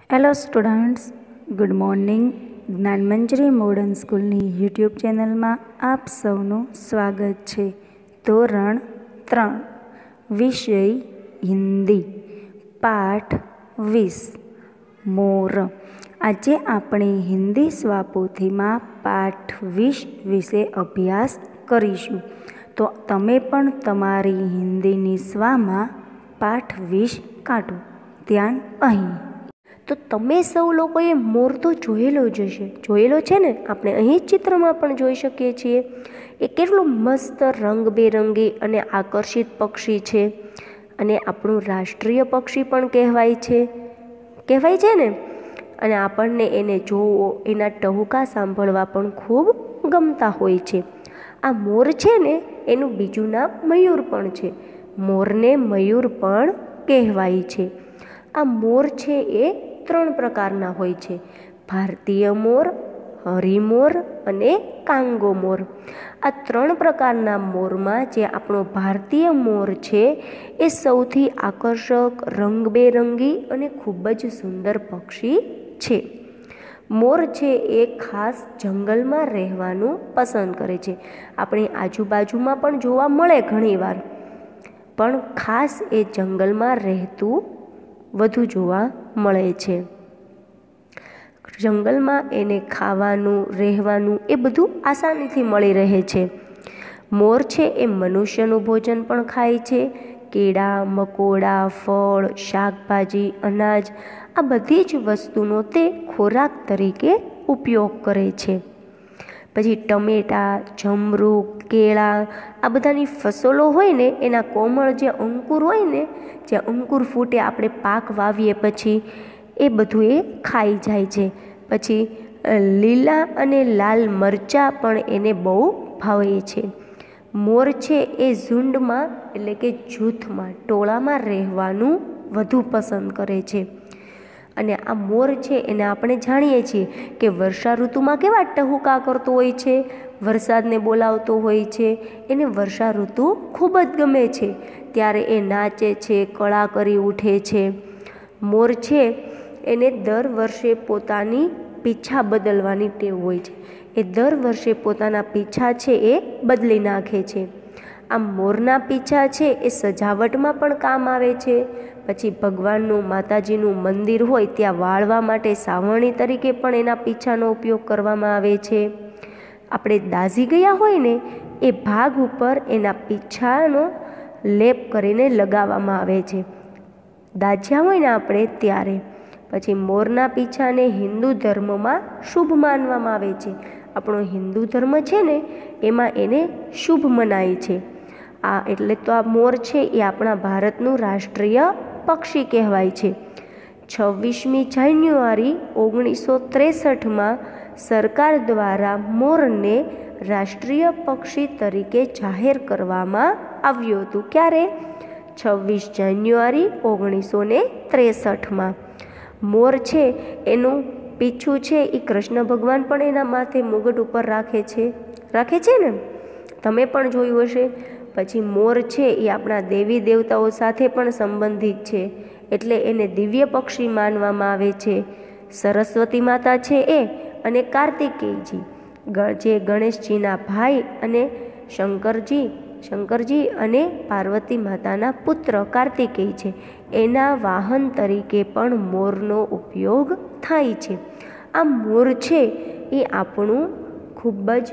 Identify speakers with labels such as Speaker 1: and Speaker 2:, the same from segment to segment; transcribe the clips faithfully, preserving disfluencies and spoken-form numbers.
Speaker 1: Hello students, good morning. Gyanmanjari modern સ્કૂલની YouTube ચેનલમાં આપ સૌનું સ્વાગત છે. ધોરણ ત્રણ, વિષય હિન્દી, પાઠ વીસ, મોર. આજે આપણે હિન્દી સ્વાપોથીમાં પાઠ વીસ વિશે અભ્યાસ કરીશું. તો તમે પણ તમારી હિન્દીની સ્વામાં પાઠ વીસ કાઢો. ધ્યાન અહીં. તો તમે સૌ લોકોએ મોર તો જોયેલો જ હશે, જોયેલો છે ને? આપણે અહીં ચિત્રમાં પણ જોઈ શકીએ છીએ. એ કેટલું મસ્ત રંગબેરંગી અને આકર્ષિત પક્ષી છે, અને આપણું રાષ્ટ્રીય પક્ષી પણ કહેવાય છે કહેવાય છે ને. અને આપણને એને જોવો, એના ટહુકા સાંભળવા પણ ખૂબ ગમતા હોય છે. આ મોર છે ને, એનું બીજું નામ મયુર પણ છે. મોરને મયુર પણ કહેવાય છે. આ મોર છે એ ત્રણ પ્રકારના હોય છે: ભારતીય મોર, હરિમોર અને કાંગો મોર. આ ત્રણ પ્રકારના મોરમાં જે આપણો ભારતીય મોર છે એ સૌથી આકર્ષક, રંગબેરંગી અને ખૂબ જ સુંદર પક્ષી છે. મોર છે એ ખાસ જંગલમાં રહેવાનું પસંદ કરે છે. આપણી આજુબાજુમાં પણ જોવા મળે ઘણીવાર, પણ ખાસ એ જંગલમાં રહેતું વધુ જોવા મળે છે. જંગલમાં એને ખાવાનું, રહેવાનું એ બધું આસાનીથી મળી રહે છે. મોર છે એ મનુષ્યનું ભોજન પણ ખાય છે. કેળા, મકોડા, ફળ, શાકભાજી, અનાજ આ બધી જ વસ્તુનો તે ખોરાક તરીકે ઉપયોગ કરે છે. પછી ટમેટા, જમરૂખ, કેળા આ બધાની ફસલો હોય ને, એના કોમળ જે અંકુર હોય ને, જે અંકુર ફૂટે આપણે પાક વાવીએ પછી, એ બધું એ ખાઈ જાય છે. પછી લીલા અને લાલ મરચાં પણ એને બહુ ભાવે છે. મોર છે એ ઝુંડમાં એટલે કે જૂથમાં, ટોળામાં રહેવાનું વધુ પસંદ કરે છે. અને આ મોર છે એને આપણે જાણીએ છીએ કે વર્ષા ઋતુમાં કેવા ટહુકા કરતો હોય છે, વરસાદને બોલાવતો હોય છે. એને વર્ષા ઋતુ ખૂબ જ ગમે છે. ત્યારે એ નાચે છે, કળા કરી ઉઠે છે. મોર છે એને દર વર્ષે પોતાની પીંછા બદલવાની ટેવ હોય છે. એ દર વર્ષે પોતાના પીંછા છે એ બદલી નાખે છે. આ મોરના પીંછા છે એ સજાવટમાં પણ કામ આવે છે. પછી ભગવાનનું, માતાજીનું મંદિર હોય ત્યાં વાળવા માટે સાવરણી તરીકે પણ એના પીંછાનો ઉપયોગ કરવામાં આવે છે. આપણે દાઝી ગયા હોય ને એ ભાગ ઉપર એના પીંછાનો લેપ કરીને લગાવવામાં આવે છે, દાઝ્યા હોય ને આપણે ત્યારે. પછી મોરના પીંછાને હિન્દુ ધર્મમાં શુભ માનવામાં આવે છે. આપણો હિન્દુ ધર્મ છે ને એમાં એને શુભ મનાય છે. આ એટલે તો આ મોર છે એ આપણા ભારતનું રાષ્ટ્રીય પક્ષી કહેવાય છે. છવ્વીસમી જાન્યુઆરી ઓગણીસો ત્રેસઠમાં સરકાર દ્વારા મોરને રાષ્ટ્રીય પક્ષી તરીકે જાહેર કરવામાં આવ્યું હતું. ક્યારે? છવ્વીસ જાન્યુઆરી ઓગણીસો ને ત્રેસઠમાં. મોર છે એનું પીછું છે એ કૃષ્ણ ભગવાન પણ એના માથે મુગટ ઉપર રાખે છે રાખે છે ને, તમે પણ જોયું હશે. પછી મોર છે એ આપણા દેવી દેવતાઓ સાથે પણ સંબંધિત છે, એટલે એને દિવ્ય પક્ષી માનવામાં આવે છે. સરસ્વતી માતા છે એ અને કાર્તિકેયજી જે ગણેશજીના ભાઈ અને શંકરજી શંકરજી અને પાર્વતી માતાના પુત્ર કાર્તિકેય છે, એના વાહન તરીકે પણ મોરનો ઉપયોગ થાય છે. આ મોર છે એ આપણું ખૂબ જ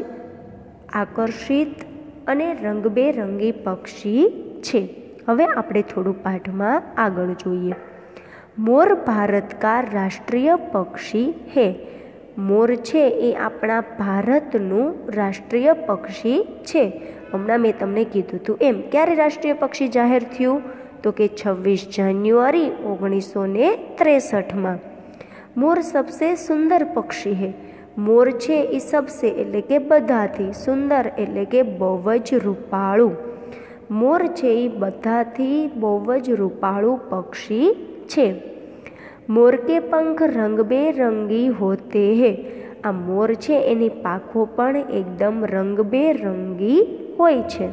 Speaker 1: આકર્ષિત અને રંગબેરંગી પક્ષી છે. હવે આપણે થોડું પાઠમાં આગળ જોઈએ. મોર ભારત કા રાષ્ટ્રીય પક્ષી હે. મોર છે એ આપણા ભારતનું રાષ્ટ્રીય પક્ષી છે. હમણાં મેં તમને કીધું હતું એમ. ક્યારે રાષ્ટ્રીય પક્ષી જાહેર થયું? તો કે છવ્વીસ જાન્યુઆરી ઓગણીસો ને ત્રેસઠમાં. મોર સબસે સુંદર પક્ષી હે. મોર છે એ સબસે એટલે કે બધાથી, સુંદર એટલે કે બહુ જ રૂપાળું. મોર છે એ બધાથી બહુ જ રૂપાળું પક્ષી છે. મોર કે પંખ રંગબેરંગી હોતે હે. આ મોર છે એની પાંખો પણ એકદમ રંગબેરંગી હોય છે.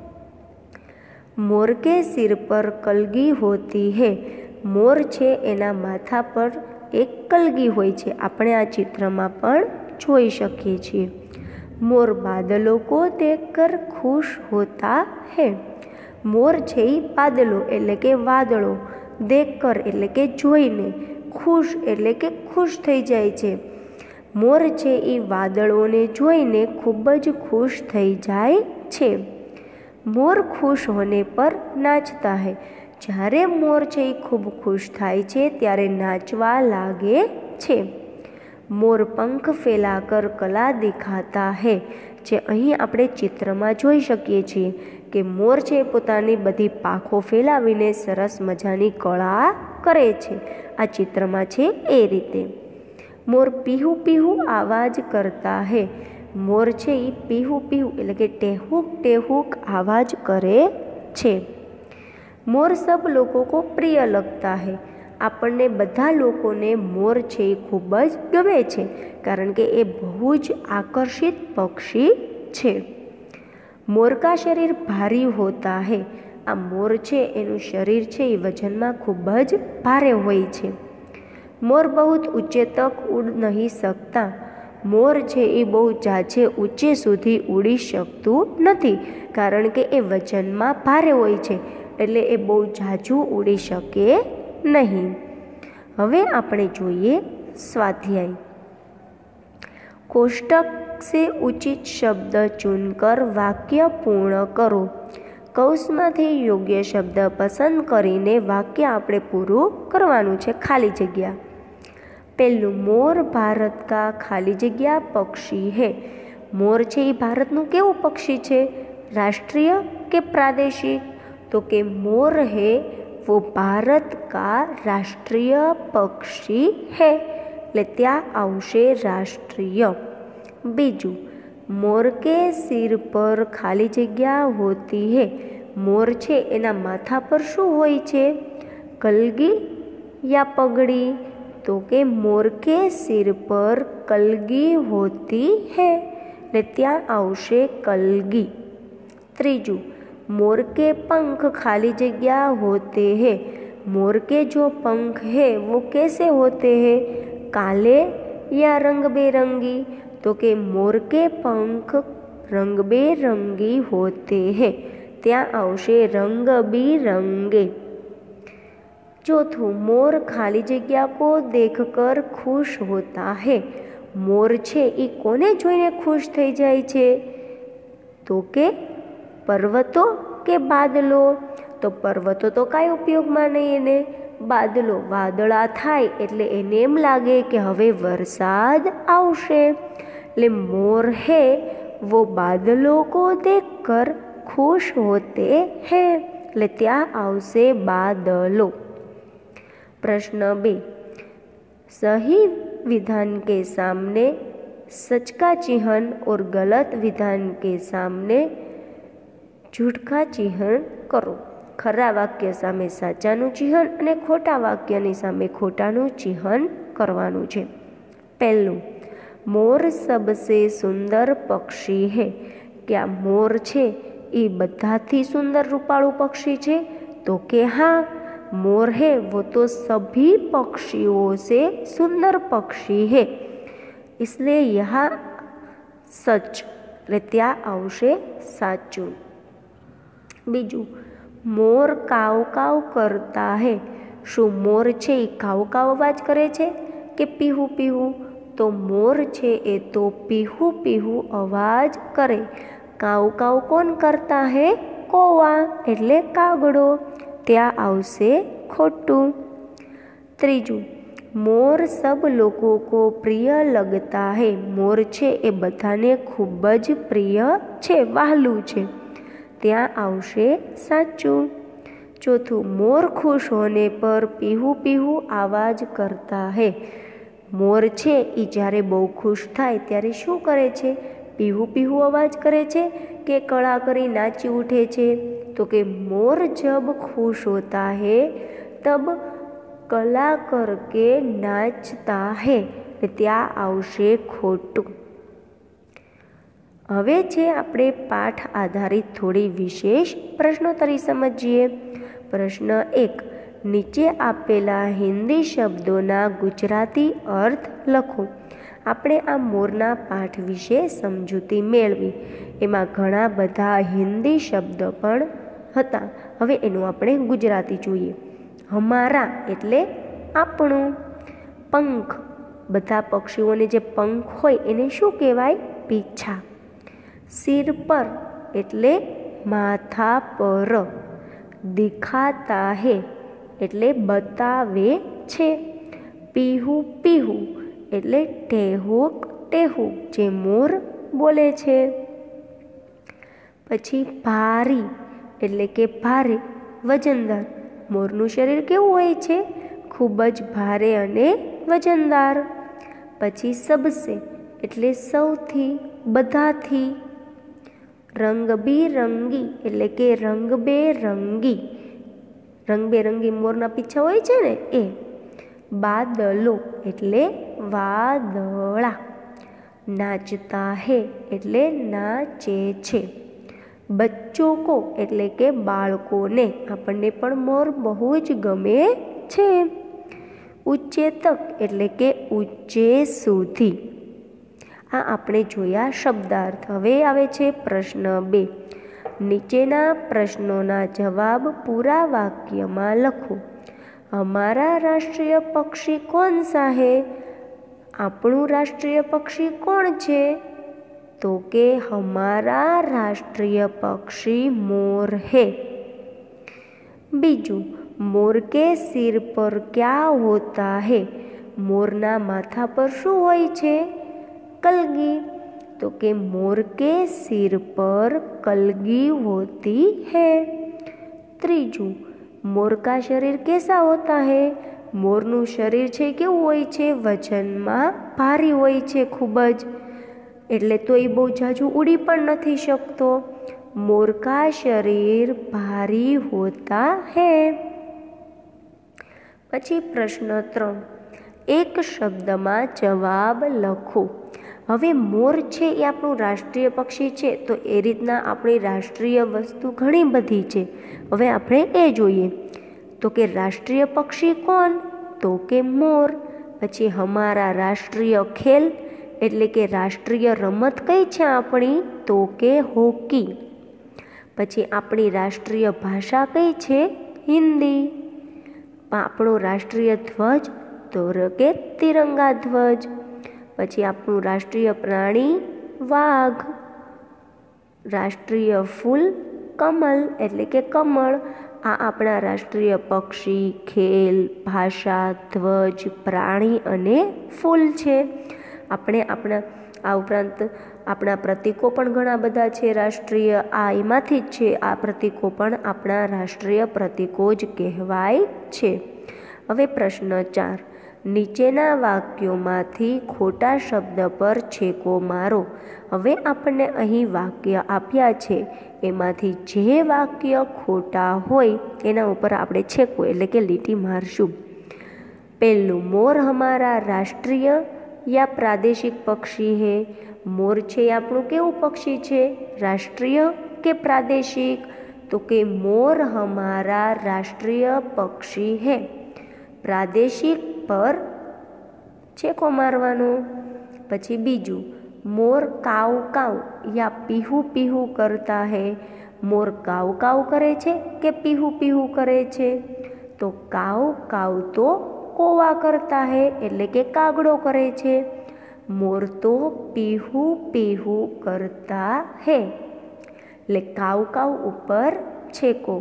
Speaker 1: મોર કે સિર પર કલગી હોતી હે. મોર છે એના માથા પર એક કલગી હોય છે, આપણે આ ચિત્રમાં પણ જોઈ શકીએ છીએ। मोर बादलों को देखकर खुश होता है। मोर छे बादलो एटले के वादळो, देखकर एटले के जोईने, खुश एटले के खुश थई जाय छे। मोर छे ई वादळोने जोईने खूब ज खुश थई जाय छे। मोर खुश होने पर नाचता है। જ્યારે મોર છે એ ખૂબ ખુશ થાય છે ત્યારે નાચવા લાગે છે। મોર પંખ ફેલાકર કલા દિખાતા હૈ। જે અહીં આપણે ચિત્રમાં જોઈ શકીએ છીએ કે મોર છે પોતાની બધી પાંખો ફેલાવીને સરસ મજાની કળા કરે છે। આ ચિત્રમાં છે એ રીતે। મોર પીહુ પીહુ આવાજ કરતા હૈ। મોર છે એ પીહુ પીહુ એટલે કે ટેહુક ટેહુક આવાજ કરે છે। मोर सब लोगों को प्रिय लगता है। આપણને બધા લોકોને મોર છે એ ખૂબ જ ગમે છે કારણ કે એ બહુ જ આકર્ષિત પક્ષી છે। મોર કા શરીર ભારી હોતા હૈ। આ મોર છે એનું શરીર છે એ વજનમાં ખૂબ જ ભારે હોય છે। મોર બહુત ઊંચે તક ઉડ નહીં શકતા। મોર છે એ બહુ ઝાઝે ઊંચે સુધી ઉડી શકતું નથી કારણ કે એ વજનમાં ભારે હોય છે એટલે એ બહુ ઝાઝું ઉડી શકે નહીં। હવે આપણે જોઈએ સ્વાધ્યાય। कोष्टक से उचित शब्द चुनकर वाक्य पूर्ण करो। कौंसमांथी योग्य शब्द पसंद करीने वाक्य आपणे पूरुं करवानुं छे। खाली जग्या। पहलुं, मोर भारत का खाली जग्या पक्षी है। मोर छे ई भारतनुं केवुं पक्षी छे? राष्ट्रीय के प्रादेशिक? तो के मोर है वो भारत का राष्ट्रीय पक्षी है એટલે ત્યાં આવશે રાષ્ટ્રીય। બીજું, મોર કે સિર પર ખાલી જગ્યા હોતી હે। મોર છે એના માથા પર શું હોય છે? કલગી યા પગડી? તો કે મોર કે સિર પર કલગી હોતી હે એટલે ત્યાં આવશે કલગી। ત્રીજું, मोर के पंख खाली जगह होते हैं। मोर के जो पंख है वो कैसे होते हैं? काले या रंग बेरंगी? तो के मोर के पंख रंग बेरंगी होते हैं ત્યાં આવશે रंग बिरंगे। चौथुं, मोर खाली जगह को देखकर खुश होता है। मोर छे ई कोने जोईने खुश थई जाय छे? तो के पर्वतो के बादलो? तो पर्वतो तो काई उपयोगमां नहीं एने। बादलो वादळा थाय एटले एने एम लागे के हवे वरसाद आवशे એટલે मोर है वो बादलों को देखकर खुश होते हैं એટલે ત્યાં આવશે बादलो। प्रश्न बे, सही विधान के सामने सच का चिन्ह और गलत विधान के सामने झूठ का चिन्ह करो। खरा वाक्य सामे साचानुं चिन्ह अने खोटा वाक्यनी सामे खोटानुं चिन्ह करवानुं छे। पहलुं, मोर सबसे सुंदर पक्षी है। क्या मोर छे ई बधाथी सुंदर रूपाळु पक्षी छे? तो के हाँ, मोर है वो तो सभी पक्षियों से सुंदर पक्षी है इसलिए यहाँ सच એટલે ત્યાં આવશે સાચું। बीजू, मोर काव काव करता है। शू मोर छे ई काव काव अवाज करे छे के पीहू पीहू? तो मोर छे ए तो पीहू पीहू अवाज करे। काव काव कोण करता है? कोवा एटले कागड़ो त्यां आवशे खोटुं। त्रीजू, मोर सब लोगों को प्रिय लगता है। मोर छे ए बधाने खूब ज प्रिय छे, वहालू छे त्यां आवशे साचुं। चौथुं, मोर खुश होने पर पीहू पीहू आवाज करता है। मोर छे ई ज्यारे बहु खुश थाय त्यारे शुं करे छे? पीहू पीहू अवाज करे छे के कड़ा करी नाची उठे छे? तो के मोर जब खुश होता है तब कला करके नाचता है त्यां आवशे खोटुं। हवे छे आपणे पाठ आधारित थोड़ी विशेष प्रश्नोत्तरी समझीए। प्रश्न एक, નીચે આપેલા હિન્દી શબ્દોના ગુજરાતી અર્થ લખો. આપણે આ મોરના પાઠ વિશે સમજૂતી મેળવી. એમાં ઘણા બધા હિન્દી શબ્દ પણ હતા. હવે એનું આપણે ગુજરાતી જોઈએ. હમારા એટલે આપણું. પંખ, બધા પક્ષીઓને જે પંખ હોય એને શું કહેવાય? પીછા. સિર પર એટલે માથા પર. દિખાતા હે એટલે બતાવે છે. પીહુ પીહુ એટલે ટેહુક ટેહુક જે મોર બોલે છે. પછી ભારી એટલે કે ભારે, વજનદાર. મોરનું શરીર કેવું હોય છે? ખૂબ જ ભારે અને વજનદાર. પછી સબસે એટલે સૌથી, બધાથી. રંગબેરંગી એટલે કે રંગબેરંગી, રંગબેરંગી મોરના પીછા હોય છે ને એ. બાદલો એટલે વાદળા. નાચતા હે એટલે નાચે છે. બચ્ચો કો એટલે કે બાળકોને. આપણને પણ મોર બહુ જ ગમે છે. ઊંચે તક એટલે કે ઊંચે સુધી. આ આપણે જોયા શબ્દાર્થ. હવે આવે છે પ્રશ્ન બે. નીચેના પ્રશ્નોના જવાબ પૂરા વાક્યમાં લખો. હમારા રાષ્ટ્રીય પક્ષી કોણ સા હે? આપણું રાષ્ટ્રીય પક્ષી કોણ છે? તો કે હમારા રાષ્ટ્રીય પક્ષી મોર હે. બીજું, મોર કે સિર પર ક્યા હોતા હે? મોરના માથા પર શું હોય છે? કલગી. તો કે મોર કે સિર પર કલગી હોતી है. ત્રીજું, मोर का शरीर कैसा होता है? मोरનું શરીર છે કેવું હોય છે? વજનમાં ભારી હોય છે ખૂબ જ, એટલે તો એ બહુ ઝાઝું ઉડી પણ નથી શકતો. मोर का शरीर भारी होता है. પછી પ્રશ્ન ત્રણ. એક શબ્દમાં જવાબ લખો. હવે મોર છે એ આપણું રાષ્ટ્રીય પક્ષી છે, તો એ રીતના આપણી રાષ્ટ્રીય વસ્તુ ઘણી બધી છે. હવે આપણે એ જોઈએ. તો કે રાષ્ટ્રીય પક્ષી કોણ? તો કે મોર. પછી હમારા રાષ્ટ્રીય ખેલ એટલે કે રાષ્ટ્રીય રમત કઈ છે આપણી? તો કે હોકી. પછી આપણી રાષ્ટ્રીય ભાષા કઈ છે? હિન્દી. આપણો રાષ્ટ્રીય ધ્વજ તો કે તિરંગા ધ્વજ. પછી આપણું રાષ્ટ્રીય પ્રાણી વાઘ. રાષ્ટ્રીય ફૂલ કમલ એટલે કે કમળ. આ આપણા રાષ્ટ્રીય પક્ષી, ખેલ, ભાષા, ધ્વજ, પ્રાણી અને ફૂલ છે. આપણે આપણા આ ઉપરાંત આપણા પ્રતીકો પણ ઘણા બધા છે રાષ્ટ્રીય. આ એમાંથી જ છે. આ પ્રતીકો પણ આપણા રાષ્ટ્રીય પ્રતીકો જ કહેવાય છે. હવે પ્રશ્ન ચાર. નીચેના વાક્યોમાંથી ખોટા શબ્દ પર છેકો મારો. હવે આપણને અહીં વાક્ય આપ્યા છે, એમાંથી જે વાક્ય ખોટા હોય એના ઉપર આપણે છેકો એટલે કે લીટી મારશું. પહેલું, મોર હમારા રાષ્ટ્રીય યા પ્રાદેશિક પક્ષી હે? મોર છે એ આપણું કેવું પક્ષી છે? રાષ્ટ્રીય કે પ્રાદેશિક? તો કે મોર હમારા રાષ્ટ્રીય પક્ષી હે. પ્રાદેશિક પર છેકો મારવાનો. પછી બીજું, મોર કાવ કાવ યા પીહુ પીહુ કરતા હે? મોર કાવ કાવ કરે છે કે પીહુ પીહુ કરે છે? તો કાવ કાવ તો કોવા કરતા હે એટલે કે કાગડો કરે છે. મોર તો પીહુ પીહુ કરતા હે એટલે કાવ કાવ ઉપર છેકો.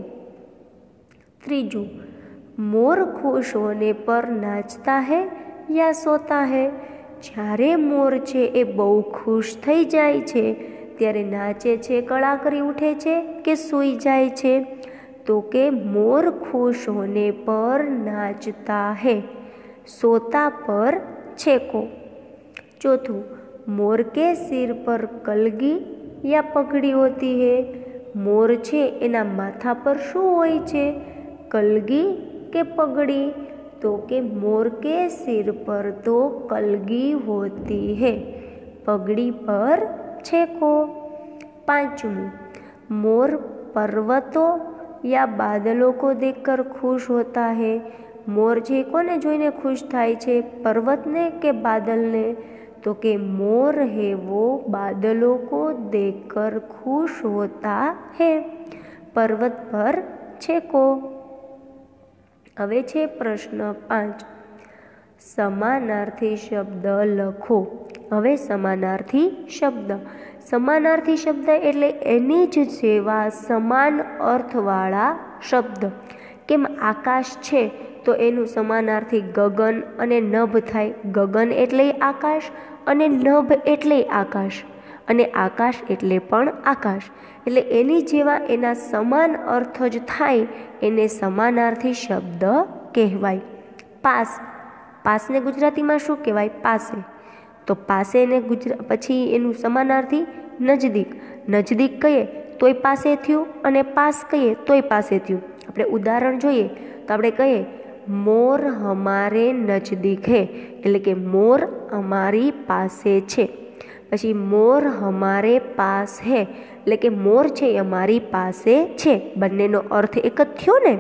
Speaker 1: ત્રીજું, मोर खुश होने पर नाचता है या सोता है? જ્યારે મોર છે એ બહુ ખુશ થઈ જાય છે ત્યારે નાચે છે, કળા કરી ઉઠે છે કે સૂઈ જાય છે? તો કે મોર ખુશ હોને પર નાચતા હે. સોતા પર છેકો. ચોથું, મોર કે સિર પર કલગી યા પગડી હોતી હે? મોર છે એના માથા પર શું હોય છે? કલગી કે પગડી? तो के मोर के सिर पर तो कलगी होती है. पगड़ी पर छेको. पांचमू, मोर पर्वतों या बादलों को देखकर खुश होता है? मोर जे कोने जोईने खुश थाय छे, पर्वतने के बादलने? तो के मोर है वो बादलों को देखकर खुश होता है। पर्वत पर छेको। हवे छे प्रश्न पांच, समानार्थी शब्द लखो। हवे समानार्थी शब्द, समानार्थी शब्द एटले एनी ज जेवा समान अर्थवाळा शब्द। केम आकाश छे तो एनु समानार्थी गगन अने नभ थाय। गगन एटले आकाश अने नभ एटले आकाश, अने आकाश एटले पण आकाश, एटले एनी जेवा एना समान अर्थ ज थाय एने समानार्थी शब्द कहेवाय। पास, पासने गुजरातीमां शुं कहेवाय? पासे। तो पासे ने गुजरा पछी एनु समानार्थी नजदीक। नजदीक कहीए तोय पासे थयुं अने पास कहीए तोय पासे थयुं। आपणे उदाहरण जोईए तो आपणे कहीए मोर हमारे नजदीक है, एटले के मोर अमारी पासे छे। पछी मोर हमारे पास है, एटले के मोर छे अमारी पासे छे। बंनेनो अर्थ एक ज थयो ने।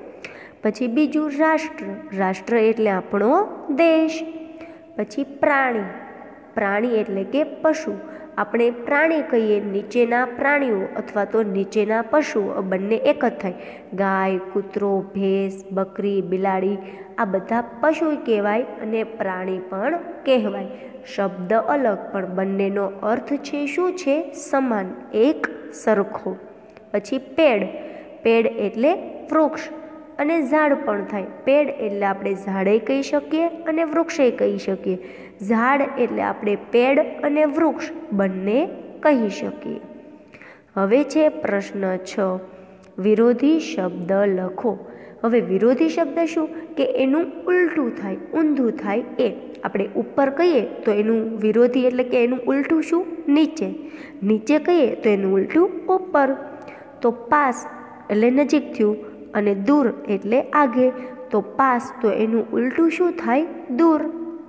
Speaker 1: पछी बीजू राष्ट्र, राष्ट्र एटले आपणो देश। पछी प्राणी, प्राणी एटले के पशु। આપણે પ્રાણી કહીએ નીચેના પ્રાણીઓ અથવા તો નીચેના પશુઓ બંને એક જ થાય। ગાય, કૂતરો, ભેંસ, બકરી, બિલાડી આ બધા પશુ કહેવાય અને પ્રાણી પણ કહેવાય। શબ્દ અલગ પણ બંનેનો અર્થ છે શું છે? સમાન, એક સરખો। પછી પેડ, પેડ એટલે વૃક્ષ અને ઝાડ પણ થાય। પેડ એટલે આપણે ઝાડે કહી શકીએ અને વૃક્ષે કહી શકીએ। ઝાડ એટલે આપણે પેડ અને વૃક્ષ બંને કહી શકીએ। હવે છે પ્રશ્ન છ, વિરોધી શબ્દ લખો। હવે વિરોધી શબ્દ શું કે એનું ઉલટું થાય, ઊંધું થાય એ। આપણે ઉપર કહીએ તો એનું વિરોધી એટલે કે એનું ઉલટું શું? નીચે। નીચે કહીએ તો એનું ઉલટું ઉપર। તો પાસ એટલે નજીક થયું અને દૂર એટલે આગે। તો પાસ તો એનું ઉલટું શું થાય? દૂર।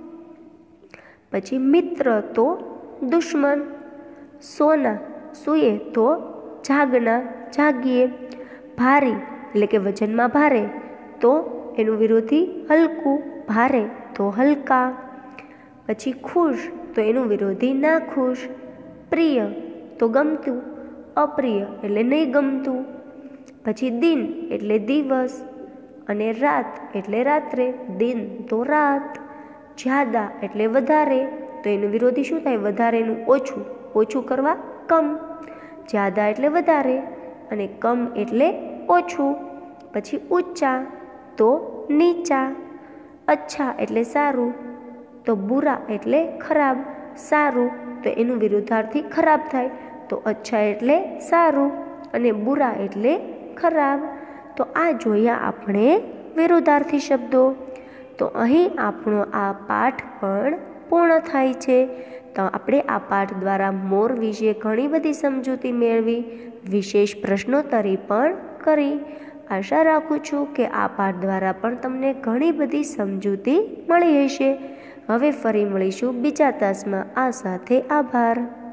Speaker 1: પછી મિત્ર તો દુશ્મન। સોના, સૂઈએ તો જાગના, જાગીએ। ભારી એટલે કે વજનમાં ભારે તો એનું વિરોધી હલકું, ભારે તો હલકા। પછી ખુશ તો એનું વિરોધી ના ખુશ। પ્રિય તો ગમતું, અપ્રિય એટલે નહીં ગમતું। પછી દિન એટલે દિવસ અને રાત એટલે રાત્રે, દિન તો રાત। જ્યાદા એટલે વધારે તો એનું વિરોધી શું થાય? વધારેનું ઓછું, ઓછું કરવા કમ। જ્યાદા એટલે વધારે અને કમ એટલે ઓછું। પછી ઊંચા તો નીચા। અચ્છા એટલે સારું તો બુરા એટલે ખરાબ। સારું તો એનું વિરુદ્ધાર્થી ખરાબ થાય તો અચ્છા એટલે સારું અને બુરા એટલે ખરાબ। તો આ જોયા આપણે વિરુદ્ધાર્થી શબ્દો। તો અહીં આપણો આ પાઠ પણ પૂર્ણ થાય છે। તો આપણે આ પાઠ દ્વારા મોર વિશે ઘણી બધી સમજૂતી મેળવી, વિશેષ પ્રશ્નોત્તરી પણ કરી। આશા રાખું છું કે આ પાઠ દ્વારા પણ તમને ઘણી બધી સમજૂતી મળી હશે। હવે ફરી મળીશું બીજા તાસમાં। આ સાથે આભાર।